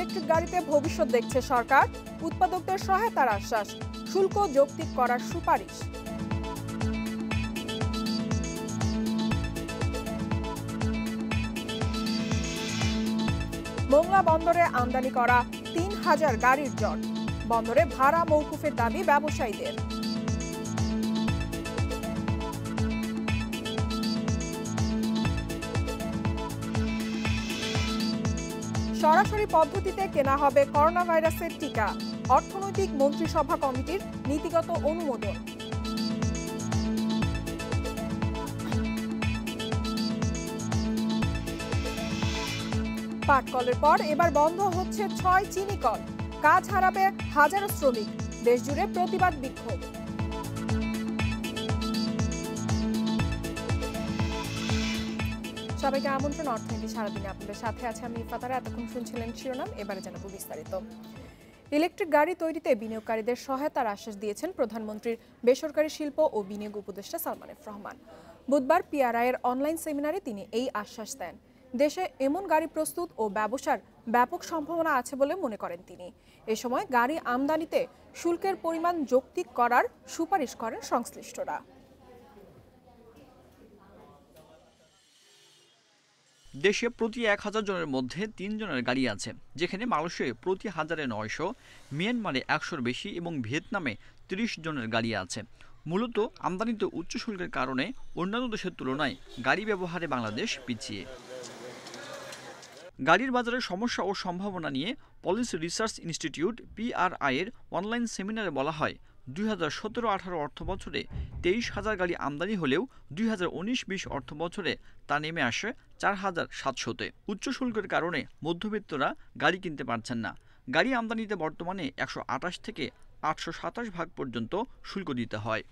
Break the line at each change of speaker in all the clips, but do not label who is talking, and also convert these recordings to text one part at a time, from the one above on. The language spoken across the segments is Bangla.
ইলেকট্রিক গাড়িতে ভবিষ্যৎ দেখছে সরকার, উৎপাদকদের সহায়তার আশ্বাস, শুল্ক যৌক্তিক করার সুপারিশ। মোংলা বন্দরে আমদানি করা ৩,০০০ গাড়ির জট, বন্দরে ভাড়া মওকুফের দাবি ব্যবসায়ীদের। সরাসরি পদ্ধতিতে কেনা হবে করোনা ভাইরাসের টিকা, অর্থনৈতিক মন্ত্রিসভা কমিটির নীতিগত অনুমোদন। পাটকলের পর এবার বন্ধ হচ্ছে ৬ চিনি কল, কাজ হারাবে হাজারো শ্রমিক, দেশজুড়ে প্রতিবাদ বিক্ষোভ। সবাইকে আমন্ত্রণ অর্থনীতি সারাদিনে, আপনাদের সাথে আছে আমি ইফাতারা। এতক্ষণ শুনছিলেন শিরোনাম, এবারে জানাবো বিস্তারিত। ইলেকট্রিক গাড়ি তৈরিতে বিনিয়োগকারীদের সহায়তার আশ্বাস দিয়েছেন প্রধানমন্ত্রীর বেসরকারি শিল্প ও বিনিয়োগ উপদেষ্টা সালমান এফ রহমান। বুধবার পিআরআইয়ের অনলাইন সেমিনারে তিনি এই আশ্বাস দেন। দেশে এমন গাড়ি প্রস্তুত ও ব্যবসার ব্যাপক সম্ভাবনা আছে বলে মনে করেন তিনি। এ সময় গাড়ি আমদানিতে শুল্কের পরিমাণ যৌক্তিক করার সুপারিশ করেন সংশ্লিষ্টরা।
দেশে প্রতি ১,০০০ জনের মধ্যে ৩ জনের গাড়ি আছে, যেখানে মালয়েশিয়ায় প্রতি ১,০০০-৯০০, মিয়ানমারে ১০০-র বেশি এবং ভিয়েতনামে ৩০ জনের গাড়ি আছে। মূলত আমদানিতে উচ্চ শুল্কের কারণে অন্যান্য দেশের তুলনায় গাড়ি ব্যবহারে বাংলাদেশ পিছিয়ে। গাড়ির বাজারে সমস্যা ও সম্ভাবনা নিয়ে পলিসি রিসার্চ ইনস্টিটিউট পিআরআই এর অনলাইন সেমিনারে বলা হয়, ২০১৭-১৮ অর্থবছরে ২৩,০০০ গাড়ি আমদানি হলেও ২০১৯-২০ অর্থবছরে তা নেমে আসে ৪,৭০০-তে। উচ্চ শুল্কের কারণে মধ্যবিত্তরা গাড়ি কিনতে পারছেন না। গাড়ি আমদানিতে বর্তমানে ১২৮ থেকে ৮২৭ ভাগ পর্যন্ত শুল্ক দিতে হয়।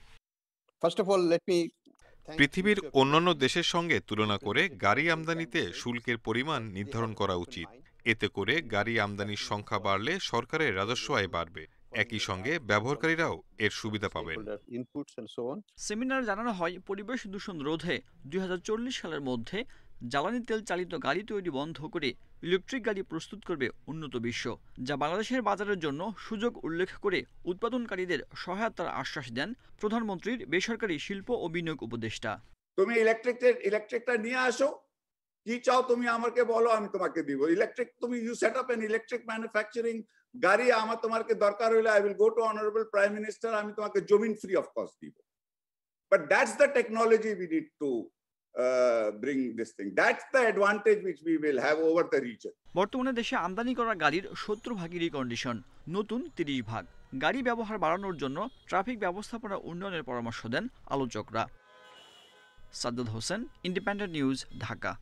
পৃথিবীর অন্যান্য দেশের সঙ্গে তুলনা করে গাড়ি আমদানিতে শুল্কের পরিমাণ নির্ধারণ করা উচিত। এতে করে গাড়ি আমদানির সংখ্যা বাড়লে সরকারের রাজস্ব আয় বাড়বে, একই সঙ্গে ব্যবহারকারীরাও এর সুবিধা পাবেন।
সেমিনারে জানানো হয়, পরিবেশ দূষণ রোধে ২০৪০ সালের মধ্যে জ্বালানি তেল চালিত গাড়ি তৈরি বন্ধ করে ইলেকট্রিক গাড়ি প্রস্তুত করবে উন্নত বিশ্ব, যা বাংলাদেশের বাজারের জন্য সুযোগ উল্লেখ করে উৎপাদনকারীদের সহায়তার আশ্বাস দেন প্রধানমন্ত্রীর বেসরকারি শিল্প ও বিনিয়োগ উপদেষ্টা।
তুমি ইলেকট্রিকটা নিয়ে আসো, কি চাও তুমি আমাকে বলো, আমি তোমাকে দিব ইলেকট্রিক। তুমি you set up an electric manufacturing গাড়ি, আমার তোমাকে দরকার হলে I will go to honourable prime minister, আমি তোমাকে জমিন ফ্রি অফ কস্ট দিব। But that's the technology we need to bring this thing. That's the advantage which we will have over the region.
বর্তমানে দেশে আমদানি করা গাড়ির ৭০ ভাগই রিকন্ডিশন, নতুন ৩০ ভাগ। গাড়ি ব্যবহার বাড়ানোর জন্য ট্রাফিক ব্যবস্থাপনা উন্নয়নের পরামর্শ দেন আলোচকরা। Saddat Hossain, independent news, Dhaka.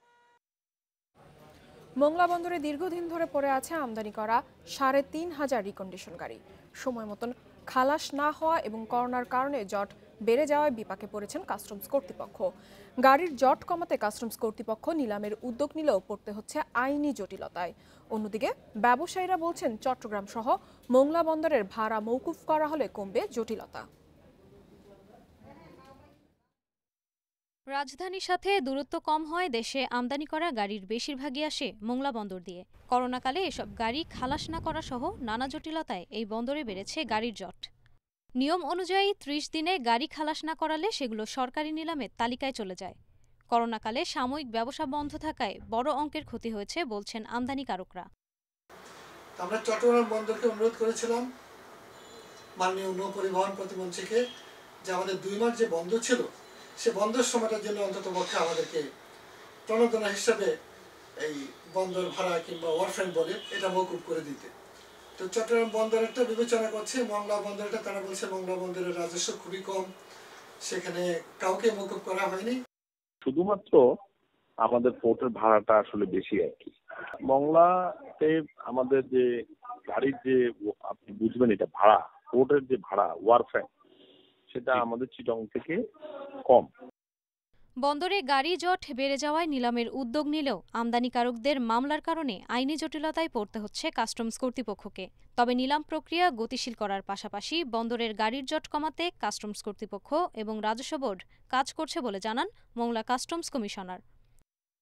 মোংলা বন্দরে দীর্ঘদিন ধরে পড়ে আছে আমদানি করা ৩,৫০০ রিকন্ডিশন গাড়ি। সময় মতন খালাস না হওয়া এবং করোনার কারণে জট বেড়ে যাওয়ায় বিপাকে পড়েছেন কাস্টমস কর্তৃপক্ষ। গাড়ির জট কমাতে কাস্টমস কর্তৃপক্ষ নিলামের উদ্যোগ নিলেও পড়তে হচ্ছে আইনি জটিলতায়। অন্যদিকে ব্যবসায়ীরা বলছেন, চট্টগ্রাম সহ মোংলা বন্দরের ভাড়া মওকুফ করা হলে কমবে জটিলতা।
রাজধানীর সাথে দূরত্ব কম হয় দেশে আমদানি করা গাড়ির বেশিরভাগই আসে মোংলা বন্দর দিয়ে। করোনাকালে এসব গাড়ি খালাস না করা সহ নানা জটিলতায় এই বন্দরে বেড়েছে গাড়ির জট। নিয়ম অনুযায়ী ৩০ দিনে গাড়ি খালাস না করালে সেগুলো সরকারি নিলামের তালিকায় চলে যায়। করোনাকালে সাময়িক ব্যবসা বন্ধ থাকায় বড় অঙ্কের ক্ষতি হয়েছে বলছেন আমদানিকারকরা।
আমরা চট্টগ্রাম বন্দরকে অনুরোধ করেছিলাম মাননীয় নৌ পরিবহন প্রতিমন্ত্রীকে যে আমাদের ২ মাস যে বন্ধ ছিল সে বন্ধের সময়টার জন্য অন্তত পক্ষে আমাদেরকে প্রণোদনা হিসাবে এই বন্দর ভাড়া কিংবা ওয়ারফ্রেন্ট বলে এটা মওকুফ করে দিতে। তো চট্টগ্রাম বন্দরেরটা বিবেচনা করছে, মোংলা বন্দরটা তারা বলছে মোংলা বন্দরের রাজস্ব খুবই কম, সেখানে কাউকে মওকুফ করা হয়নি।
শুধুমাত্র আমাদের পোর্টের ভাড়াটা আসলে বেশি আর কি। মংলাতে আমাদের যে গাড়ির যে আপনি বুঝবেন এটা ভাড়া, পোর্টের যে ভাড়া ওয়ারফ্রেন্ট, সেটা আমাদের চিটং থেকে কম।
বন্দরে গাড়ি জট বেড়ে যাওয়ায় নিলামের উদ্যোগ নিলেও আমদানিকারকদের মামলার কারণে আইনি জটিলতায় পড়তে হচ্ছে কাস্টমস কর্তৃপক্ষকে। তবে নিলাম প্রক্রিয়া গতিশীল করার পাশাপাশি বন্দরের গাড়ির জট কমাতে কাস্টমস কর্তৃপক্ষ এবং রাজস্ব বোর্ড কাজ করছে বলে জানান মোংলা কাস্টমস কমিশনার।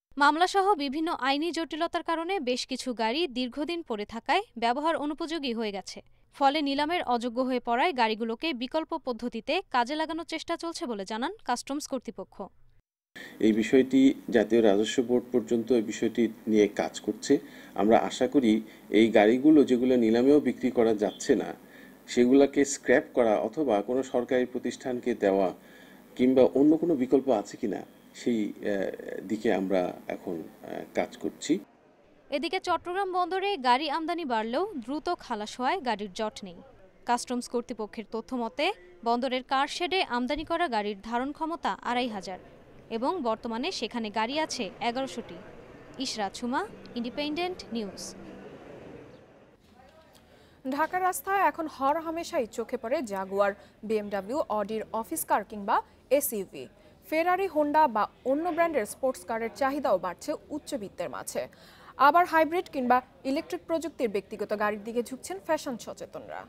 মামলাসহ বিভিন্ন আইনি জটিলতার কারণে বেশ কিছু গাড়ি দীর্ঘদিন পড়ে থাকায় ব্যবহার অনুপযোগী হয়ে গেছে। ফলে নিলামের অযোগ্য হয়ে পড়ায় গাড়িগুলোকে বিকল্প পদ্ধতিতে কাজে লাগানোর চেষ্টা চলছে বলে জানান কাস্টমস কর্তৃপক্ষ।
এই বিষয়টি জাতীয় রাজস্ব বোর্ড পর্যন্ত এই বিষয়টি নিয়ে কাজ করছে। আমরা আশা করি এই গাড়িগুলো যেগুলো নিলামেও বিক্রি করা যাচ্ছে না সেগুলোকে স্ক্র্যাপ করা অথবা কোনো সরকারি প্রতিষ্ঠানকে দেওয়া কিংবা অন্য কোনো বিকল্প আছে কিনা সেই দিকে আমরা এখন কাজ করছি।
এদিকে চট্টগ্রাম বন্দরে গাড়ি আমদানি বাড়লেও দ্রুত খালাস হওয়ায় গাড়ির জট নেই। কাস্টমস কর্তৃপক্ষের তথ্য মতে বন্দরের কার শেডে আমদানি করা গাড়ির ধারণ ক্ষমতা ২৫০০ এবং বর্তমানে সেখানে গাড়ি আছে ১১০০টি। Ishrat Suma, independent news.
ঢাকার রাস্তায় এখন হরহামেশাই চোখে পড়ে জাগুয়ার, বিএমডব্লিউ, অডির অফিস কার কিংবা এসইউভি। ফেরারি, হোন্ডা বা অন্য ব্র্যান্ডের স্পোর্টস কারের চাহিদাও বাড়ছে উচ্চবিত্তের মাঝে। আবার হাইব্রিড কিংবা ইলেকট্রিক প্রযুক্তির ব্যক্তিগত গাড়ির দিকে ঝুঁকছেন ফ্যাশন সচেতনরা।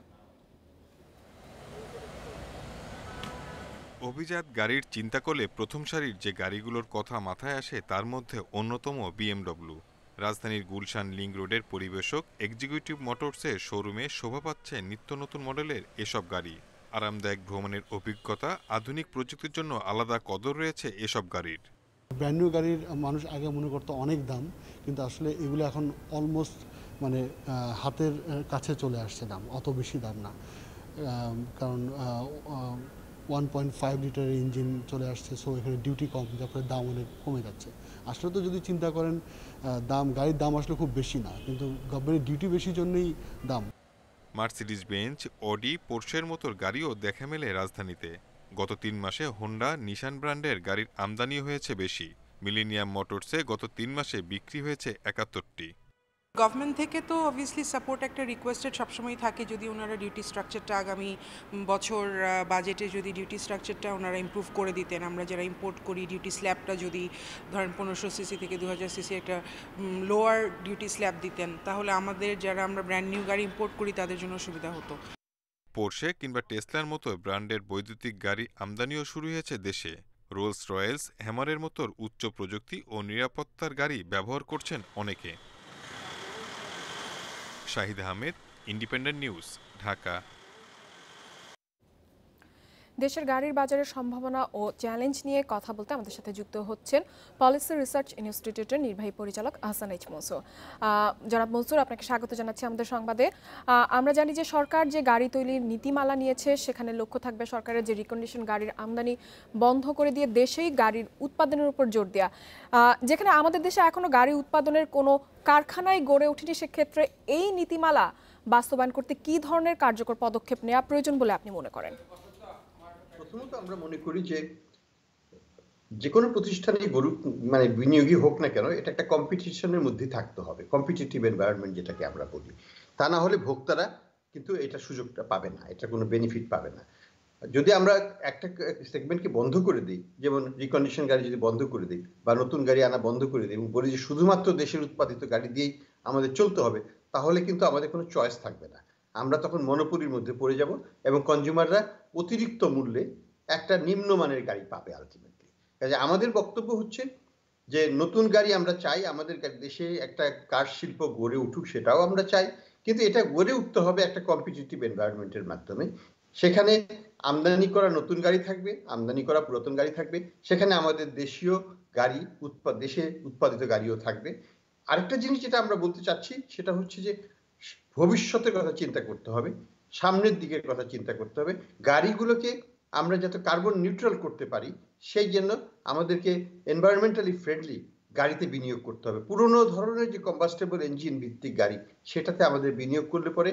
অভিজাত গাড়ির চিন্তা করলে প্রথম সারির যে গাড়িগুলোর কথা মাথায় আসে তার মধ্যে অন্যতম বিএমডব্লিউ। রাজধানীর গুলশান লিংক রোডের পরিবেশক এক্সিকিউটিভ মোটরসের শোরুমে শোভা পাচ্ছে নিত্য নতুন মডেলের এসব গাড়ি। আরামদায়ক ভ্রমণের অভিজ্ঞতা, আধুনিক প্রযুক্তির জন্য আলাদা কদর রয়েছে এসব গাড়ির।
ব্র্যান্ড নিউ গাড়ির মানুষ আগে মনে করতো অনেক দাম, কিন্তু আসলে এগুলো এখন অলমোস্ট মানে হাতের কাছে চলে আসছে দাম, অত বেশি দাম না। কারণ 1.5 লিটারের ইঞ্জিন চলে আসছে, সো এখানে ডিউটি কম, তারপরে দাম অনেক কমে যাচ্ছে। আসলে তো যদি চিন্তা করেন গাড়ির দাম আসলে খুব বেশি না, কিন্তু গভর্নমেন্টের ডিউটি বেশি জন্যই দাম।
মার্সিডিজ বেঞ্জ, অডি, পোর্শের মতো গাড়িও দেখা মেলে রাজধানীতে। গত ৩ মাসে হোন্ডা, নিশান ব্র্যান্ডের গাড়ির আমদানি হয়েছে বেশি। মিলেনিয়াম মোটরসে গত ৩ মাসে বিক্রি হয়েছে ৭১টি।
গভর্নমেন্ট থেকে তো অবভিয়াসলি সাপোর্ট একটা রিকোয়েস্টেড সবসময় থাকে, যদি ওনারা ডিউটি স্ট্রাকচারটা আগামী বছর বাজেটে যদি ডিউটি স্ট্রাকচারটা ওনারা ইমপ্রুভ করে দিতেন, আমরা যারা ইম্পোর্ট করি ডিউটি স্ল্যাবটা যদি ধরেন ১৫০০ সিসি থেকে ২০০০ সিসি একটা লোয়ার ডিউটি স্ল্যাব দিতেন, তাহলে আমাদের যারা আমরা ব্র্যান্ড নিউ গাড়ি ইম্পোর্ট করি তাদের জন্য সুবিধা হতো।
পোর্শে কিংবা টেসলার মতো ব্র্যান্ডের বৈদ্যুতিক গাড়ি আমদানিও শুরু হয়েছে দেশে। রোলস রয়েলস, হ্যামারের মতো উচ্চ প্রযুক্তি ও নিরাপত্তার গাড়ি ব্যবহার করছেন অনেকে। Shahid Ahmed, independent news, Dhaka.
দেশের গাড়ির বাজারের সম্ভাবনা ও চ্যালেঞ্জ নিয়ে কথা বলতে আমাদের সাথে যুক্ত হচ্ছেন পলিসি রিসার্চ ইনস্টিটিউটের নির্বাহী পরিচালক আহসান এইচ মনসুর। জনাব মনসুর, আপনাকে স্বাগত জানাচ্ছি আমাদের সংবাদে। আমরা জানি যে সরকার যে গাড়ি তৈরির নীতিমালা নিয়েছে সেখানে লক্ষ্য থাকবে সরকারের যে রিকন্ডিশন গাড়ির আমদানি বন্ধ করে দিয়ে দেশেই গাড়ির উৎপাদনের উপর জোর দেওয়া। যেখানে আমাদের দেশে এখনো গাড়ি উৎপাদনের কোনো কারখানায় গড়ে ওঠেনি, সেক্ষেত্রে এই নীতিমালা বাস্তবায়ন করতে কী ধরনের কার্যকর পদক্ষেপ নেওয়া প্রয়োজন বলে আপনি মনে করেন?
প্রথমত আমরা মনে করি যে কোনো প্রতিষ্ঠানে মানে বিনিয়োগী হোক না কেন, এটা একটা কম্পিটিশনের মধ্যে থাকতে হবে, কম্পিটিটিভ এনভায়রনমেন্ট যেটাকে আমরা বলি। তা না হলে ভোক্তারা কিন্তু এটা সুযোগটা পাবে না, এটা কোনো বেনিফিট পাবে না। যদি আমরা একটা সেগমেন্টকে বন্ধ করে দিই, যেমন রিকন্ডিশন গাড়ি যদি বন্ধ করে দিই বা নতুন গাড়ি আনা বন্ধ করে দিই এবং বলি যে শুধুমাত্র দেশের উৎপাদিত গাড়ি দিয়েই আমাদের চলতে হবে, তাহলে কিন্তু আমাদের কোনো চয়েস থাকবে না। আমরা তখন মনোপলির মধ্যে পড়ে যাব এবং কনজিউমাররা অতিরিক্ত মূল্যে একটা নিম্নমানের গাড়ি পাবে আলটিমেটলি। কাজে আমাদের বক্তব্য হচ্ছে যে নতুন গাড়ি আমরা চাই, আমাদের দেশে একটা কার শিল্প গড়ে উঠুক, সেটাও আমরা চাই, কিন্তু এটা গড়ে উঠতে হবে একটা কম্পিটিটিভ এনভায়রনমেন্টের মাধ্যমে। সেখানে আমদানি করা নতুন গাড়ি থাকবে, আমদানি করা পুরাতন গাড়ি থাকবে, সেখানে আমাদের দেশীয় গাড়ি দেশে উৎপাদিত গাড়িও থাকবে। আরেকটা জিনিস যেটা আমরা বলতে চাচ্ছি সেটা হচ্ছে যে ভবিষ্যতের কথা চিন্তা করতে হবে, সামনের দিকের কথা চিন্তা করতে হবে। গাড়িগুলোকে আমরা যাতে কার্বন নিউট্রাল করতে পারি সেই জন্য আমাদেরকে এনভায়রনমেন্টালি ফ্রেন্ডলি গাড়িতে বিনিয়োগ করতে হবে। পুরনো ধরনের যে কম্বাস্টেবল ইঞ্জিন ভিত্তিক গাড়ি, সেটাতে আমাদের বিনিয়োগ করলে পরে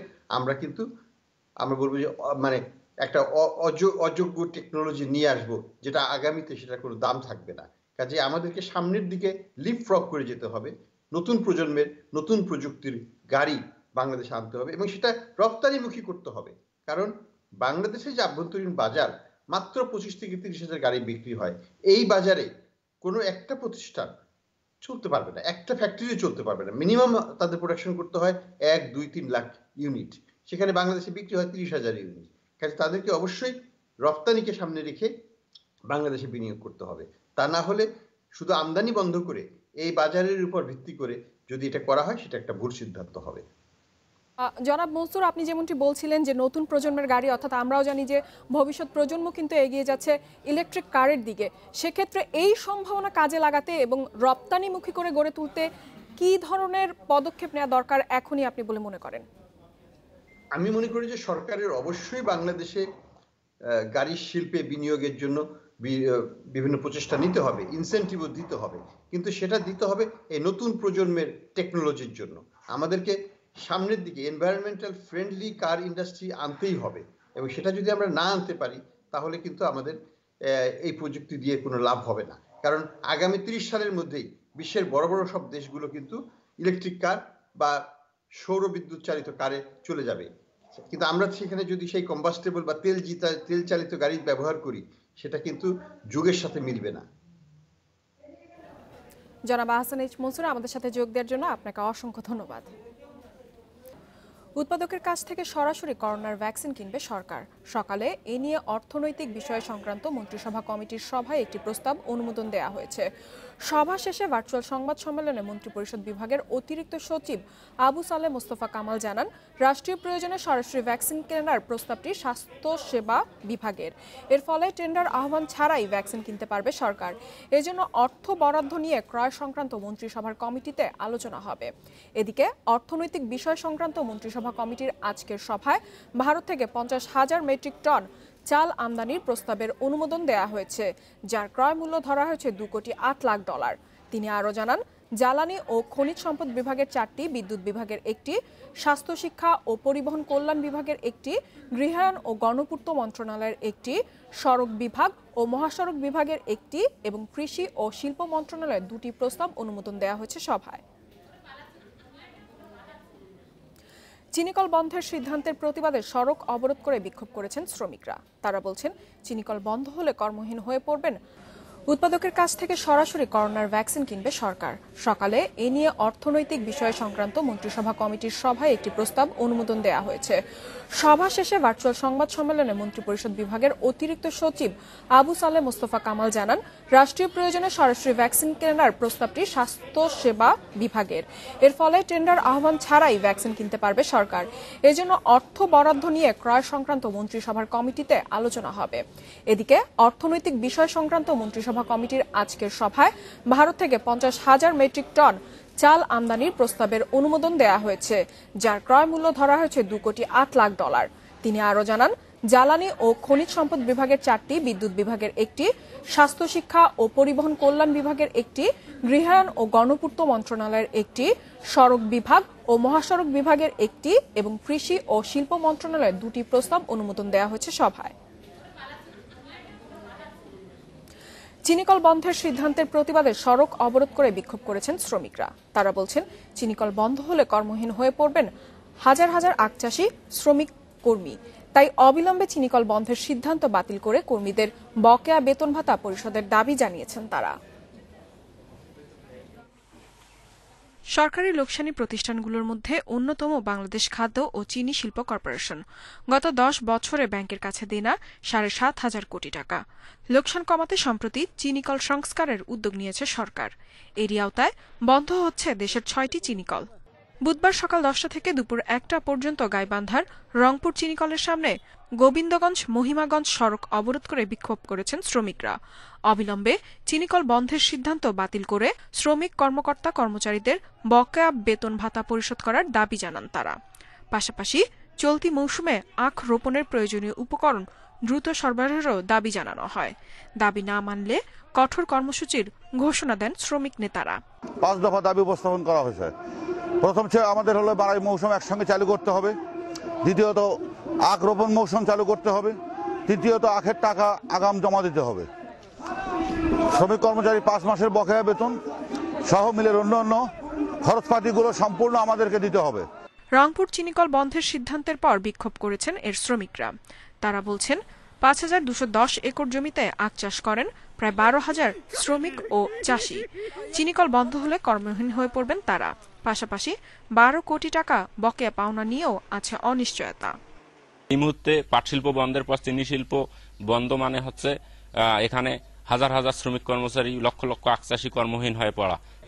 আমরা বলবো যে মানে একটা অযোগ্য টেকনোলজি নিয়ে আসবো, যেটা আগামীতে সেটা কোনো দাম থাকবে না। কাজে আমাদেরকে সামনের দিকে লিপফ্রগ করে যেতে হবে, নতুন প্রজন্মের নতুন প্রযুক্তির গাড়ি বাংলাদেশে আনতে হবে এবং সেটা রপ্তানিমুখী করতে হবে। কারণ বাংলাদেশে যে আভ্যন্তরীণ বাজার মাত্র ২৫ থেকে ৩০ হাজার গাড়ি বিক্রি হয়, এই বাজারে কোনো একটা প্রতিষ্ঠান চলতে পারবে না, একটা ফ্যাক্টরিও চলতে পারবে না। মিনিমাম তাদের প্রোডাকশন করতে হয় ১, ২, ৩ লাখ ইউনিট, সেখানে বাংলাদেশে বিক্রি হয় ৩০,০০০ ইউনিট। কাজে তাদেরকে অবশ্যই রপ্তানিকে সামনে রেখে বাংলাদেশে বিনিয়োগ করতে হবে। তা না হলে শুধু আমদানি বন্ধ করে এই বাজারের উপর ভিত্তি করে যদি এটা করা হয় সেটা একটা ভুল সিদ্ধান্ত হবে।
জনাব মনসুর, আপনি যেমনটি বলছিলেন যে নতুন প্রজন্মের গাড়ি, অর্থাৎ আমরাও জানি যে ভবিষ্যৎ প্রজন্ম কিন্তু এগিয়ে যাচ্ছে ইলেকট্রিক কারের দিকে, সেক্ষেত্রে এই সম্ভাবনা কাজে লাগাতে এবং রপ্তানিমুখী করে গড়ে তুলতে কি ধরনের পদক্ষেপ নেওয়া দরকার এখনই আপনি বলে মনে করেন?
আমি মনে করি যে সরকারের অবশ্যই বাংলাদেশে গাড়ি শিল্পে বিনিয়োগের জন্য বিভিন্ন প্রচেষ্টা নিতে হবে, ইনসেন্টিভও দিতে হবে, কিন্তু সেটা দিতে হবে এই নতুন প্রজন্মের টেকনোলজির জন্য। আমাদেরকে সামনের দিকে এনভায়রনমেন্টাল ফ্রেন্ডলি কার ইন্ডাস্ট্রি আনতেই হবে, এবং সেটা যদি আমরা না আনতে পারি তাহলে কিন্তু আমাদের এই প্রযুক্তি দিয়ে কোনো লাভ হবে না। কারণ আগামী 30 সালের মধ্যেই বিশ্বের বড় বড় সব দেশগুলো কিন্তু ইলেকট্রিক কার বা সৌর বিদ্যুৎ চালিত কারে চলে যাবে, কিন্তু আমরা সেখানে যদি সেই কম্বাস্টেবল বা তেল চালিত গাড়ি ব্যবহার করি সেটা কিন্তু যুগের সাথে মিলবে না।
জনাব আহসান এইচ মনসুর, আমাদের সাথে যোগ দেওয়ার জন্য আপনাকে অসংখ্য ধন্যবাদ। উৎপাদকের কাছ থেকে সরাসরি করোনার ভ্যাকসিন কিনবে সরকার। সকালে এ নিয়ে অর্থনৈতিক বিষয় সংক্রান্ত মন্ত্রিসভা কমিটির সভায় একটি প্রস্তাব অনুমোদন দেওয়া হয়েছে। সভা শেষে ভার্চুয়াল সংবাদ সম্মেলনে মন্ত্রিপরিষদ বিভাগের অতিরিক্ত সচিব আবু সালে মোস্তফা কামাল জানান, রাষ্ট্রীয় প্রয়োজনে সরাসরি ভ্যাকসিন কেনার প্রস্তাবটি স্বাস্থ্য সেবা বিভাগের। এর ফলে টেন্ডার আহ্বান ছাড়াই ভ্যাকসিন কিনতে পারবে সরকার। এজন্য অর্থ বরাদ্দ নিয়ে ক্রয় সংক্রান্ত মন্ত্রিসভার কমিটিতে আলোচনা হবে। এদিকে অর্থনৈতিক বিষয় সংক্রান্ত মন্ত্রিসভা কমিটির আজকের সভায় ভারত থেকে 50,000 মেট্রিক টন চাল আমদানির প্রস্তাবের অনুমোদন দেওয়া হয়েছে, যার ক্রয় মূল্য ধরা হয়েছে $2,08,00,000। তিনি আরও জানান, জ্বালানি ও খনিজ সম্পদ বিভাগের 4টি, বিদ্যুৎ বিভাগের 1টি, স্বাস্থ্য শিক্ষা ও পরিবহন কল্যাণ বিভাগের 1টি, গৃহায়ন ও গণপূর্ত মন্ত্রণালয়ের 1টি, সড়ক বিভাগ ও মহাসড়ক বিভাগের 1টি এবং কৃষি ও শিল্প মন্ত্রণালয়ের 2টি প্রস্তাব অনুমোদন দেওয়া হয়েছে সভায়। চিনিকল বন্ধের সিদ্ধান্তের প্রতিবাদে সড়ক অবরোধ করে বিক্ষোভ করেছেন শ্রমিকরা। তারা বলছেন, চিনিকল বন্ধ হলে কর্মহীন হয়ে পড়বেন। উৎপাদকের কাছ থেকে সরাসরি করোনার ভ্যাকসিন কিনবে সরকার। সকালে এ নিয়ে অর্থনৈতিক বিষয় সংক্রান্ত মন্ত্রিসভা কমিটির সভায় একটি প্রস্তাব অনুমোদন দেওয়া হয়েছে। সভা শেষে ভার্চুয়াল সংবাদ সম্মেলনে মন্ত্রিপরিষদ বিভাগের অতিরিক্ত সচিব আবু সালে মোস্তফা কামাল জানান, রাষ্ট্রীয় প্রয়োজনে সরাসরি ভ্যাকসিন কেনার প্রস্তাবটি স্বাস্থ্য সেবা বিভাগের। এর ফলে টেন্ডার আহ্বান ছাড়াই ভ্যাকসিন কিনতে পারবে সরকার। এজন্য অর্থ বরাদ্দ নিয়ে ক্রয় সংক্রান্ত মন্ত্রিসভার কমিটিতে আলোচনা হবে। এদিকে অর্থনৈতিক বিষয় সংক্রান্ত মন্ত্রিসভা কমিটির আজকের সভায় ভারত থেকে 50,000 মেট্রিক টন চাল আমদানির প্রস্তাবের অনুমোদন দেওয়া হয়েছে, যার ক্রয় মূল্য ধরা হয়েছে $2,08,00,000। তিনি আরও জানান, জ্বালানি ও খনিজ সম্পদ বিভাগের 4টি, বিদ্যুৎ বিভাগের 1টি, স্বাস্থ্য শিক্ষা ও পরিবহন কল্যাণ বিভাগের 1টি, গৃহায়ন ও গণপূর্ত মন্ত্রণালয়ের 1টি, সড়ক বিভাগ ও মহাসড়ক বিভাগের 1টি এবং কৃষি ও শিল্প মন্ত্রণালয়ের 2টি প্রস্তাব অনুমোদন দেওয়া হয়েছে সভায়। চিনিকল বন্ধের সিদ্ধান্তের প্রতিবাদে সড়ক অবরোধ করে বিক্ষোভ করেছেন শ্রমিকরা। তারা বলছেন, চিনিকল বন্ধ হলে কর্মহীন হয়ে পড়বেন হাজার হাজার আখচাষী, শ্রমিক, কর্মী। তাই অবিলম্বে চিনিকল বন্ধের সিদ্ধান্ত বাতিল করে কর্মীদের বকেয়া বেতন ভাতা পরিশোধের দাবি জানিয়েছেন তারা। সরকারি লোকসানি প্রতিষ্ঠানগুলোর মধ্যে অন্যতম বাংলাদেশ খাদ্য ও চিনি শিল্প কর্পোরেশন। গত 10 বছরে ব্যাংকের কাছে দেনা 7,500 কোটি টাকা। লোকসান কমাতে সম্প্রতি চিনিকল সংস্কারের উদ্যোগ নিয়েছে সরকার। এরই আওতায় বন্ধ হচ্ছে দেশের 6টি চিনিকল। বুধবার সকাল 10টা থেকে দুপুর 1টা পর্যন্ত গাইবান্ধার রংপুর চিনিকলের সামনে গোবিন্দগঞ্জ মহিমাগঞ্জ সড়ক অবরোধ করে বিক্ষোভ করেছেন শ্রমিকরা। অবিলম্বে চিনিকল বন্ধের সিদ্ধান্ত বাতিল করে শ্রমিক কর্মকর্তা কর্মচারীদের বকেয়া বেতন ভাতা পরিশোধ করার দাবি জানান তারা। পাশাপাশি চলতি মৌসুমে আখ রোপণের প্রয়োজনীয় উপকরণ দ্রুত সরবরাহেরও দাবি জানানো হয়। দাবি না মানলে কঠোর কর্মসূচির ঘোষণা দেন শ্রমিক নেতারা।
5 দফা দাবি উপস্থাপন করা হয়েছে। প্রথম আমাদের হলো বাড়াই মৌসুম একসঙ্গে চালু করতে হবে, দ্বিতীয়ত আখ রোপণ মৌসুম চালু করতে হবে, তৃতীয়ত আখের টাকা আগাম জমা দিতে হবে। শ্রমিক কর্মচারী 5 মাসের বকেয়া বেতন সহ মিলের অন্যান্য খরচপাতিগুলো সম্পূর্ণ আমাদেরকে দিতে হবে।
রংপুর চিনিকল বন্ধের সিদ্ধান্তের পর বিক্ষোভ করেছেন এর শ্রমিকরা। তারা বলছেন, 5,210 একর জমিতে আখ চাষ করেন প্রায় 12,000 শ্রমিক ও চাষি। চিনিকল বন্ধ হলে কর্মহীন হয়ে পড়বেন তারা। পাশাপাশি 12 কোটি টাকা বকেয়া পাওনা নিয়েও আছে অনিশ্চয়তা।
এই মুহূর্তে পাট শিল্প বন্ধের পর চিনি শিল্প বন্ধ মানে হচ্ছে এখানে হাজার হাজার শ্রমিক কর্মচারী, লক্ষ লক্ষ আখ চাষী কর্মহীন হয়ে পড়া।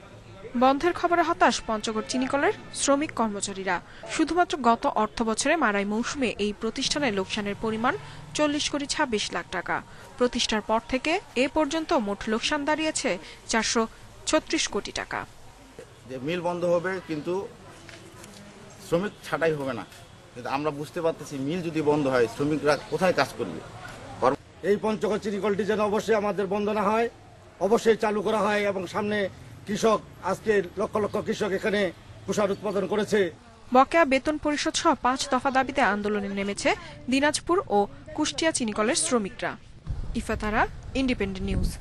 বন্ধের খবরে হতাশ পঞ্চগড় চিনিকলের শ্রমিক কর্মচারীরা। শুধুমাত্র গত অর্থবছরে মারাই মৌসুমে এই প্রতিষ্ঠানের লোকসানের পরিমাণ 40,26,00,000 টাকা। প্রতিষ্ঠার পর থেকে এ পর্যন্ত মোট লোকসান দাঁড়িয়েছে 436 কোটি টাকা।
মিল বন্ধ হবে কিন্তু শ্রমিক ছাঁটাই হবে না, কিন্তু আমরা বুঝতে পারতেছি মিল যদি বন্ধ হয় শ্রমিকরা কোথায় কাজ করবে।
এই পঞ্চগড় চিনিকলটি যেন অবশ্যই আমাদের বন্ধ না হয়, অবশ্যই চালু করা হয় এবং সামনে কৃষক, আজকে লক্ষ লক্ষ কৃষক এখানে তুষার উৎপাদন করেছে।
বকেয়া বেতন পরিশোধ সহ 5 দফা দাবিতে আন্দোলনে নেমেছে দিনাজপুর ও কুষ্টিয়া চিনিকলের শ্রমিকরা। Ifatara, independent news.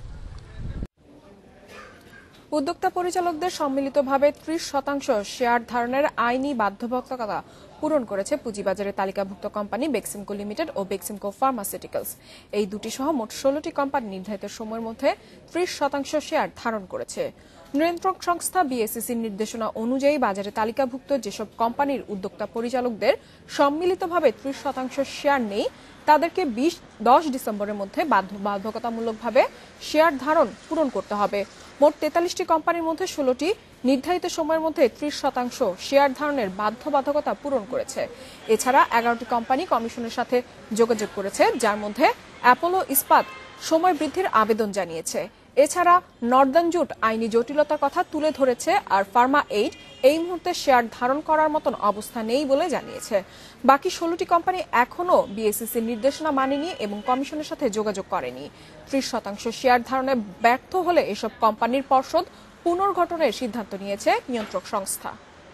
উদ্যোক্তা পরিচালকদের সম্মিলিতভাবে 30% শেয়ার ধারণের আইনি বাধ্যবাধকতা পূরণ করেছে পুঁজিবাজারে তালিকাভুক্ত কোম্পানি বেক্সিমকো লিমিটেড ও বেক্সিমকো ফার্মাসিউটিক্যালস। এই দুটি সহ মোট 16টি কোম্পানি নির্ধারিত সময়ের মধ্যে 30% শেয়ার ধারণ করেছে। নিয়ন্ত্রক সংস্থা বিএসইসির নির্দেশনা অনুযায়ী বাজারে তালিকাভুক্ত যেসব কোম্পানির উদ্যোক্তা পরিচালকদের সম্মিলিতভাবে 30% শেয়ার নেই তাদেরকে 10 ডিসেম্বরের মধ্যে বাধ্যতামূলকভাবে শেয়ার ধারণ পূরণ করতে হবে। মোট 43টি কোম্পানির মধ্যে 16টি নির্ধারিত সময়ের মধ্যে 30% শেয়ার ধারণের বাধ্যবাধকতা পূরণ করেছে। এছাড়া 11টি কোম্পানি কমিশনের সাথে যোগাযোগ করেছে, যার মধ্যে অ্যাপোলো ইস্পাত সময় বৃদ্ধির আবেদন জানিয়েছে। এছাড়া নর্দার্ন জুট আইনি জটিলতার কথা তুলে ধরেছে, আর ফার্মা এইড এই মুহূর্তে শেয়ার ধারণ করার মতন অবস্থা নেই বলে জানিয়েছে। বাকি 16টি কোম্পানি এখনও বিএসইসির নির্দেশনা মানেনি এবং কমিশনের সাথে যোগাযোগ করেনি। 30% শেয়ার ধারণে ব্যর্থ হলে এসব কোম্পানির পর্ষদ পুনর্গঠনের সিদ্ধান্ত নিয়েছে নিয়ন্ত্রক সংস্থা।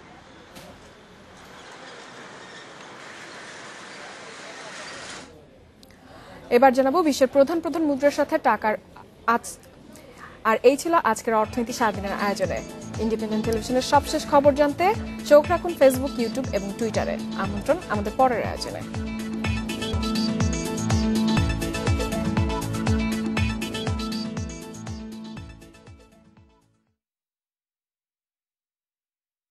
এবার জানাবো বিশ্বের প্রধান মুদ্রার সাথে টাকার আর এই ছিল আজকের অর্থনীতি সারাদিনের আয়োজনে। ইন্ডিপেন্ডেন্ট টেলিভিশনের সবশেষ খবর জানতে চোখ রাখুন ফেসবুক, ইউটিউব এবং টুইটারে। আমন্ত্রণ আমাদের পরের আয়োজনে।